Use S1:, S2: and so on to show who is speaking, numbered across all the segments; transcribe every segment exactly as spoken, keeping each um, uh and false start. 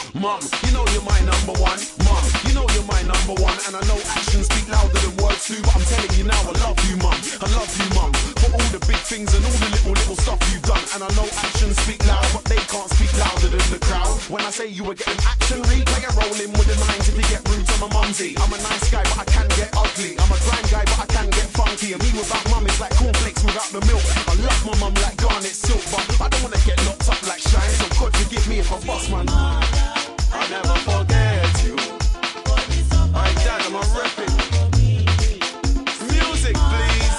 S1: Mum, you know you're my number one. Mum, you know you're my number one. And I know actions speak louder than words too. But I'm telling you now, I love you, Mum. I love you, Mum. For all the big things and all the little, little stuff you've done. And I know actions speak loud, but they can't speak louder than the crowd. When I say you were getting action, replay a rolling with the nines if you get rude to my mumsy. I'm a nice guy, but I can get ugly. I'm a grind guy, but I can get funky. And me without mum is like cornflakes without the milk. I love my mum like garnet silk, but I don't wanna get locked up like Shine. So God forgive me if I bust, man. I never forget you. My dad, I'm a reppin'. Music, please.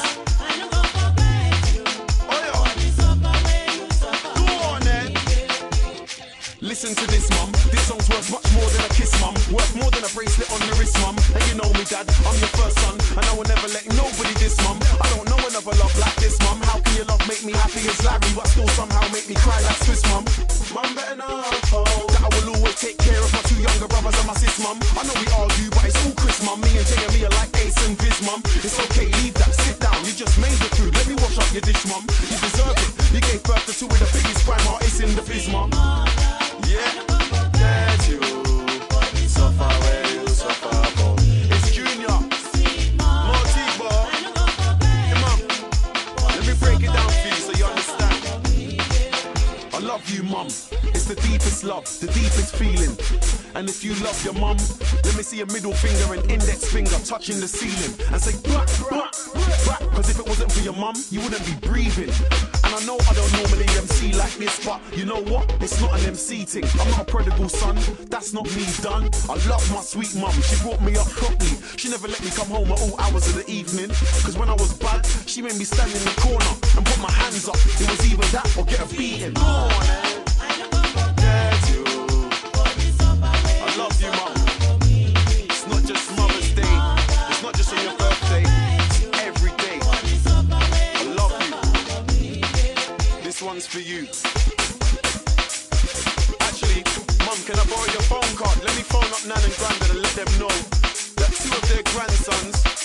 S1: Oh yeah. Go on then. Listen to this, mum. This song's worth much more than a kiss, mum. Worth more than a bracelet on the wrist, mum. And you know me, dad, I'm your first son. And I will never let nobody diss, mum. I don't know another love like this, mum. How can your love make me happy as Larry, but still somehow make me cry like Swiss, mum? Mum better know that I will always take care of my two younger brothers and my sis, mum. I know we argue, but it's all Chris, mum. Me and Jay and me are like Ace and Viz, mum. It's okay, leave that, sit down. You just made the food, let me wash up your dish, mum. You deserve it. You gave birth to two of the biggest crime artists in the biz, mum. Yeah, get you. Suffer where you suffer, boy. It's Junior, Motibo. Hey, mum, let me break it down for you so you understand. I love you, mum. It's the deepest love, the deepest feeling. And if you love your mum, let me see a middle finger and index finger touching the ceiling and say back, back, back. Cause if it wasn't for your mum, you wouldn't be breathing. And I know I don't normally M C like this, but you know what? It's not an M C thing. I'm not a prodigal son, that's not me done. I love my sweet mum, she brought me up properly. She never let me come home at all hours of the evening. Cause when I was bad, she made me stand in the corner and put my hands up. It was either that or get a beating. Go on, eh? I love you, mum. It's not just Mother's Day. It's not just on your birthday. It's every day. I love you. This one's for you. Actually, mum, can I borrow your phone card? Let me phone up Nan and Grandad and let them know that two of their grandsons